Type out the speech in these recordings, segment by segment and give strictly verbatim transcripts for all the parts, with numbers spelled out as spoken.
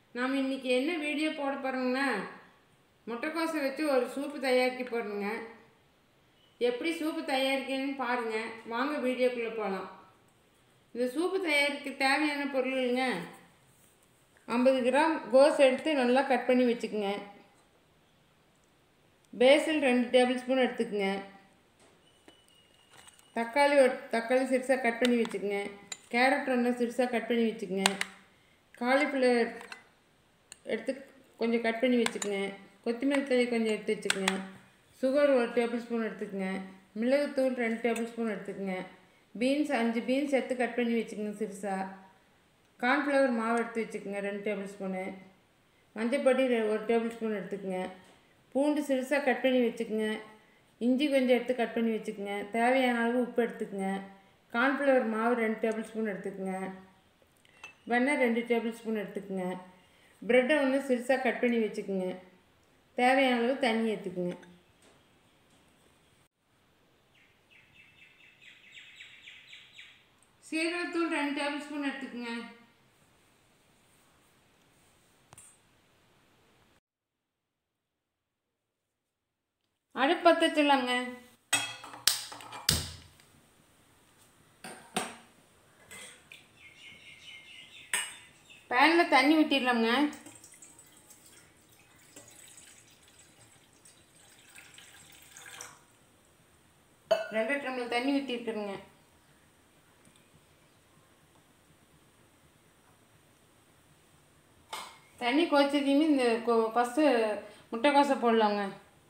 நாம் இன்றைக்கி என்ன வீடியோ போட போகிறோங்கன்னா, முட்டைக்கோஸை வச்சு ஒரு சூப்பு தயாரிக்க போகிறோங்க. எப்படி சூப்பு தயாரிக்கணும்னு பாருங்கள். வாங்க வீடியோக்குள்ளே போகலாம். இந்த சூப்பு தயாரிக்க தேவையான பொருளுங்க, ஐம்பது கிராம் கோஸ் எடுத்து நல்லா கட் பண்ணி வச்சுக்கோங்க. பேசில் ரெண்டு டேபிள் ஸ்பூன் எடுத்துக்கோங்க. தக்காளி ஒரு தக்காளி சிறுசாக கட் பண்ணி வச்சுக்கோங்க. கேரட் ரெண்டும் சிறுசாக கட் பண்ணி வச்சுக்கோங்க. காலிஃப்ளவர் எடுத்து கொஞ்சம் கட் பண்ணி வச்சுக்கோங்க. கொத்தமல்லி தழை கொஞ்சம் எடுத்து வச்சுக்கோங்க. சுகர் ஒரு டேபிள் ஸ்பூன் எடுத்துக்கோங்க. மிளகுத்தூள் ரெண்டு டேபிள் ஸ்பூன் எடுத்துக்கோங்க. பீன்ஸ் அஞ்சு பீன்ஸ் எடுத்து கட் பண்ணி வச்சுக்கோங்க சிறுசாக. கார்ன்ஃப்ளவர் மாவு எடுத்து வச்சுக்கோங்க ரெண்டு டேபிள் ஸ்பூனு. மஞ்சப்பொடி ஒரு டேபிள் ஸ்பூன் எடுத்துக்கோங்க. பூண்டு சிறுசாக கட் பண்ணி வச்சுக்கோங்க. இஞ்சி கொஞ்சம் எடுத்து கட் பண்ணி வச்சுக்கோங்க. தேவையான அளவு உப்பு எடுத்துக்கோங்க. கார்ன்ஃப்ளவர் மாவு ரெண்டு டேபிள் ஸ்பூன் எடுத்துக்கோங்க. வெண்ணெய் ரெண்டு டேபிள் ஸ்பூன் எடுத்துக்கோங்க. ப்ரெட்டை ஒன்று சிறுசாக கட் பண்ணி வச்சுக்கோங்க. தேவையான அளவு தண்ணி எடுத்துக்கோங்க. சீரகத்தூள் ரெண்டு டேபிள் ஸ்பூன் எடுத்துக்கோங்க. அடுப்பு பற்ற வச்சிடலாங்க. பேனில் தண்ணி ஊற்றிடலாங்க. ரெண்டு டம்ளர் தண்ணி ஊற்றிருக்குறேங்க. தண்ணி கொதிச்சதையுமே இந்த ஃபஸ்ட்டு முட்டைக்கோஸை போடலாங்க.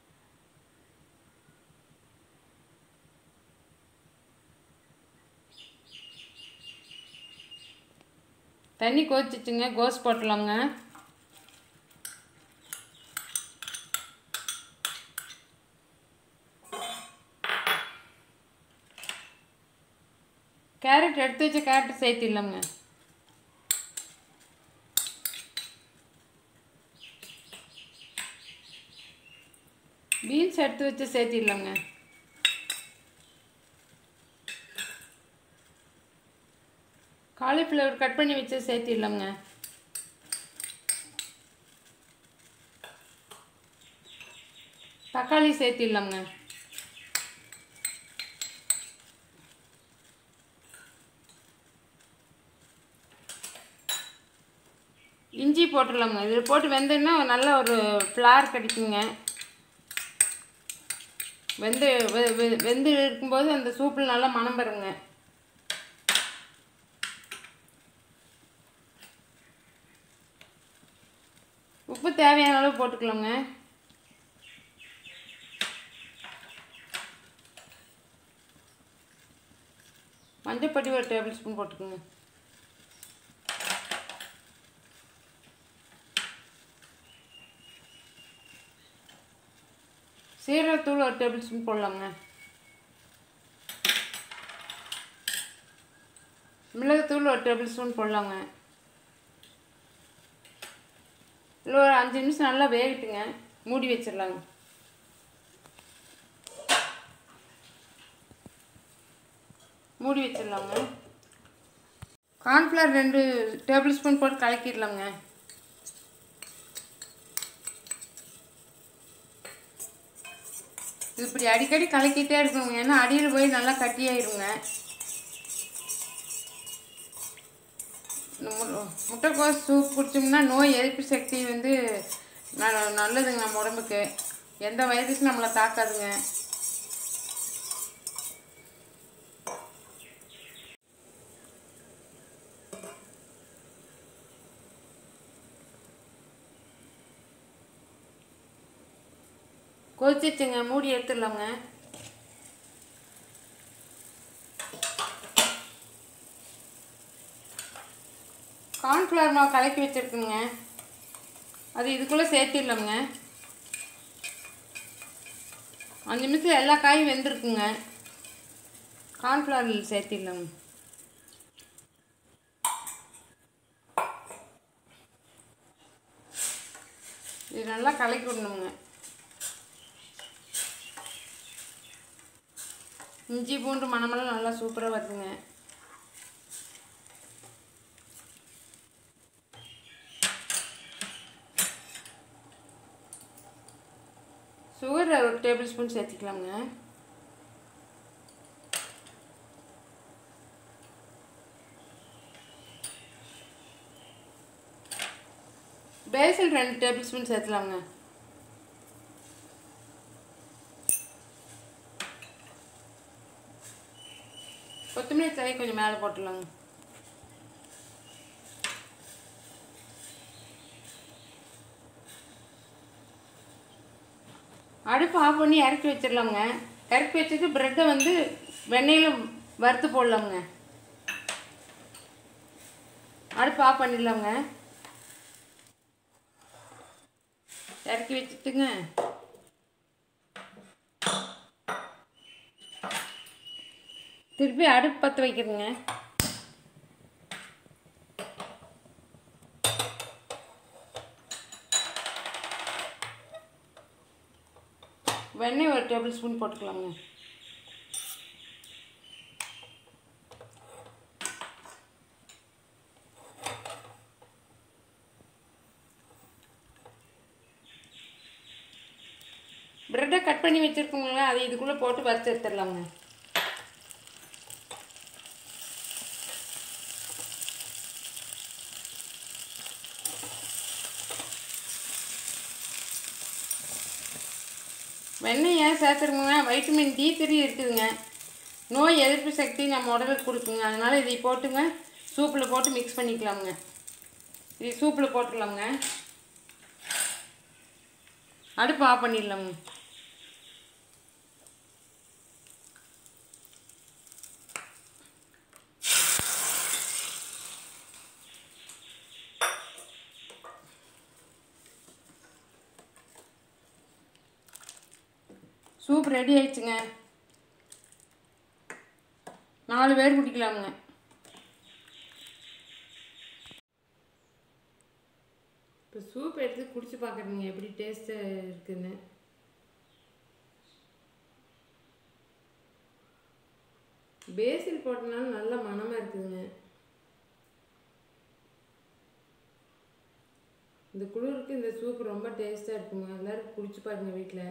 தண்ணி கொதிச்சிச்சுங்க, கோஸ் போட்டலாங்க. கேரட் எடுத்து வச்ச கேரட் சேர்த்திடலாங்க. பீன்ஸ் எடுத்து வச்சு சேர்த்திடலாங்க. காலிஃப்ளவர் கட் பண்ணி வச்சு சேர்த்திடலாங்க. தக்காளி சேர்த்திடலாங்க. இஞ்சி போட்டுடலாங்க. இதில் போட்டு வெந்தோன்னா நல்ல ஒரு ஃப்ளார் கிடைக்குங்க. வெந்து வெந்து இருக்கும்போது அந்த சூப்பில் நல்லா மணம் பெறுங்க. உப்பு தேவையான அளவு போட்டுக்கலாங்க. மஞ்சப்பொடி ஒரு டேபிள் ஸ்பூன் போட்டுக்கோங்க. சீரகத்தூள் ஒரு டேபிள் ஸ்பூன் போடலாங்க. மிளகுத்தூள் ஒரு டேபிள் ஸ்பூன் போடலாங்க. இல்லை ஒரு அஞ்சு நிமிஷம் நல்லா வேகட்டுங்க. மூடி வச்சிடலாங்க. மூடி வச்சிடலாங்க. கார்ன்ஃப்ளவர் ரெண்டு டேபிள் ஸ்பூன் போட்டு கலக்கிடலாங்க. இப்படி அடிக்கடி கலக்கிட்டே இருக்கணுங்க, ஏன்னா அடியில் போய் நல்லா கட்டியாயிருங்க. முட்டைக்கோஸ் சூப் குடிச்சோம்னா நோய் எதிர்ப்பு சக்தி வந்து நல்லதுங்க நம்ம உடம்புக்கு. எந்த வைரஸும் நம்மளை தாக்காதுங்க. கொதிச்சிச்சுங்க, மூடி எடுத்துடலாங்க. கார்ன்ஃப்ளவர் மாவு கலக்கி வச்சுருக்குங்க, அது இதுக்குள்ளே சேர்த்திடலாங்க. அஞ்சு நிமிஷம் எல்லா காயும் வெந்திருக்குங்க. கார்ன்ஃப்ளவர் சேர்த்திடலாங்க. இது நல்லா கலக்கி விடணுங்க. இஞ்சி பூண்டு மணமெல்லாம் நல்லா சூப்பராக வருதுங்க. ஒரு டேபிள் ஸ்பூன் சேர்த்துக்கலாங்க. பேசில் ரெண்டு டேபிள் ஸ்பூன் சேர்த்துலாங்க. கொத்தமல்லி தழை கொஞ்சம் மேலே போட்டுடலாங்க. அடுப்பு ஆஃப் பண்ணி இறக்கி வச்சிடலாங்க. இறக்கி வச்சுட்டு ப்ரெட்டை வந்து வெண்ணெயில் வறுத்து போடலாங்க. அடுப்பு ஆஃப் பண்ணிடலாங்க. இறக்கி வச்சுட்டுங்க திருப்பி அடுப்பு பற்ற வைக்கிறேங்க. வெண்ணெய் ஒரு டேபிள் ஸ்பூன் போட்டுக்கலாங்க. ப்ரெட்டை கட் பண்ணி வச்சுருக்கோங்களா, அதை இதுக்குள்ளே போட்டு வறுத்து எடுத்துடலாங்க. வெண்ணெய் ஏன் சேர்த்துருக்குங்க, வைட்டமின் டி த்ரீ இருக்குதுங்க. நோய் எதிர்ப்பு சக்தி நம்ம உடலுக்கு கொடுக்குங்க. அதனால் இதை போட்டுங்க சூப்பில் போட்டு மிக்ஸ் பண்ணிக்கலாமுங்க. இது சூப்பில் போட்டுக்கலாமுங்க. அடுப்பு ஆஃப் பண்ணிடலாமுங்க. சூப் ரெடி ஆயிடுச்சுங்க. நாலு பேர் குடிக்கலாமுங்க. இப்போ சூப் எடுத்து குடிச்சு பார்க்குறீங்க எப்படி டேஸ்ட்டு இருக்குன்னு. பேசில் போட்டனால நல்ல மணமாக இருக்குதுங்க. இந்த குளிருக்கு இந்த சூப் ரொம்ப டேஸ்ட்டாக இருக்குங்க. எல்லோரும் குடிச்சு பாருங்க வீட்டில்.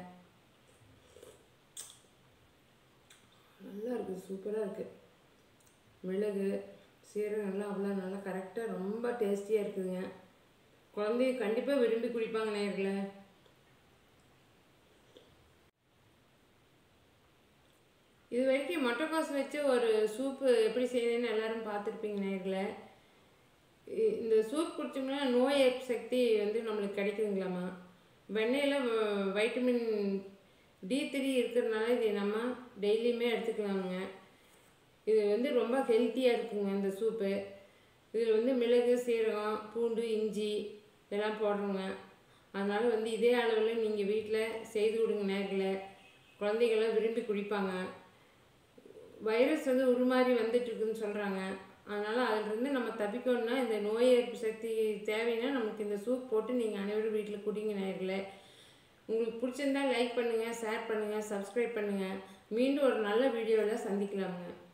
நல்லா இருக்குது, சூப்பராக இருக்குது. மிளகு சீரகம் எல்லாம் அவ்வளோ நல்லா கரெக்டாக ரொம்ப டேஸ்டியாக இருக்குதுங்க. குழந்தைய கண்டிப்பாக விரும்பி குடிப்பாங்க நேயர்களே. இது வரைக்கும் முட்டைக்கோஸ் வச்சு ஒரு சூப்பு எப்படி செய்யுதுன்னு எல்லோரும் பார்த்துருப்பீங்க நேயர்களே. இந்த சூப் குடிச்சோம்னா நோய் எதிர்ப்பு சக்தி வந்து நம்மளுக்கு கிடைக்குதுங்களாமா. வெண்ணெயில் வைட்டமின் டி த்ரீ இருக்கிறதுனால இது நம்ம டெய்லியுமே எடுத்துக்கலாமுங்க. இது வந்து ரொம்ப ஹெல்த்தியாக இருக்குங்க இந்த சூப்பு. இதில் வந்து மிளகு சீரகம் பூண்டு இஞ்சி இதெல்லாம் போடுறோங்க. அதனால் வந்து இதே அளவில் நீங்கள் வீட்டில் செய்து கொடுங்க நேயர்களே. குழந்தைகள்லாம் விரும்பி குடிப்பாங்க. வைரஸ் வந்து உருமாறி வந்துட்டுருக்குன்னு சொல்கிறாங்க. அதனால் அதிலிருந்து நம்ம தப்பிக்கணும்னா இந்த நோய் எதிர்ப்பு சக்தி தேவைன்னா நமக்கு இந்த சூப் போட்டு நீங்கள் அனைவரும் வீட்டில் குடிங்க நேயர்களே. உங்களுக்கு பிடிச்சிருந்தா லைக் பண்ணுங்கள், ஷேர் பண்ணுங்கள், சப்ஸ்கிரைப் பண்ணுங்கள். மீண்டும் ஒரு நல்ல வீடியோவில் சந்திக்கலாமுங்க.